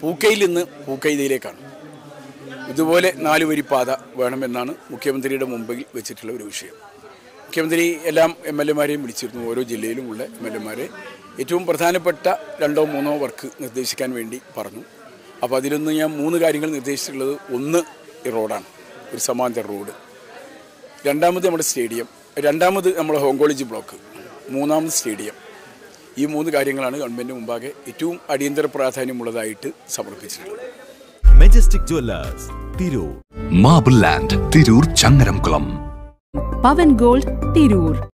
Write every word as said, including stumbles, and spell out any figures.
പൂക്കയിൽ നിന്ന് പൂക്കൈതയിലേക്കാണ്. ഇതുപോലെ നാല് വരി പാത വേണമെന്നാണ് മുഖ്യമന്ത്രിയുടെ മുമ്പിൽ വെച്ചിട്ടുള്ള ഒരു വിഷയം. മുഖ്യമന്ത്രി എല്ലാ എം എൽ എമാരെയും വിളിച്ചിരുന്നു, ഓരോ ജില്ലയിലുമുള്ള എം എൽ എമാരെ ഏറ്റവും പ്രധാനപ്പെട്ട രണ്ടോ മൂന്നോ വർക്ക് നിർദ്ദേശിക്കാൻ വേണ്ടി പറഞ്ഞു. അപ്പോൾ അതിലൊന്ന് ഞാൻ മൂന്ന് കാര്യങ്ങൾ നിർദ്ദേശിച്ചിട്ടുള്ളത്, ഒന്ന് ഈ റോഡാണ്, ഒരു സമാന്തര റോഡ്, രണ്ടാമത് നമ്മുടെ സ്റ്റേഡിയം, രണ്ടാമത് നമ്മുടെ ഹോം കോളേജ് ബ്ലോക്ക്, മൂന്നാമത് സ്റ്റേഡിയം. ഈ മൂന്ന് കാര്യങ്ങളാണ് ഗവൺമെൻറ് മുമ്പാകെ ഏറ്റവും അടിയന്തര പ്രാധാന്യമുള്ളതായിട്ട് സമർപ്പിച്ചിട്ടുള്ളത്. Majestic jewellers Tirur, marble land Tirur Changaramkulam, Pavan gold Tirur.